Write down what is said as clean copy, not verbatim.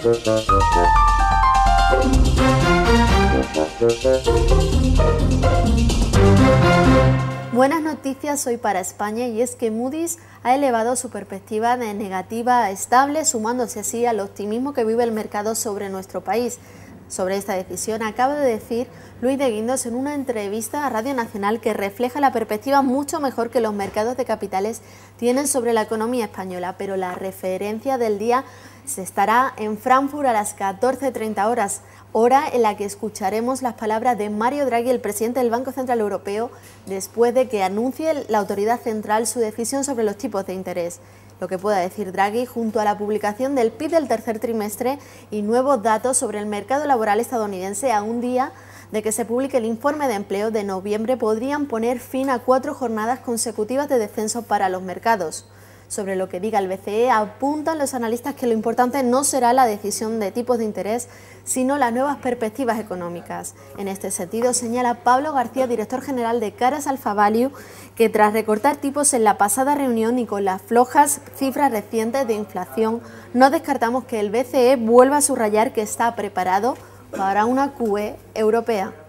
Buenas noticias hoy para España, y es que Moody's ha elevado su perspectiva de negativa a estable, sumándose así al optimismo que vive el mercado sobre nuestro país. Sobre esta decisión acaba de decir Luis de Guindos en una entrevista a Radio Nacional que refleja la perspectiva mucho mejor que los mercados de capitales tienen sobre la economía española, pero la referencia del día se estará en Frankfurt a las 14:30 horas, hora en la que escucharemos las palabras de Mario Draghi, el presidente del Banco Central Europeo, después de que anuncie la autoridad central su decisión sobre los tipos de interés. Lo que pueda decir Draghi junto a la publicación del PIB del tercer trimestre y nuevos datos sobre el mercado laboral estadounidense a un día de que se publique el informe de empleo de noviembre podrían poner fin a 4 jornadas consecutivas de descenso para los mercados. Sobre lo que diga el BCE, apuntan los analistas que lo importante no será la decisión de tipos de interés, sino las nuevas perspectivas económicas. En este sentido, señala Pablo García, director general de Caras Alpha Value, que tras recortar tipos en la pasada reunión y con las flojas cifras recientes de inflación, no descartamos que el BCE vuelva a subrayar que está preparado para una QE europea.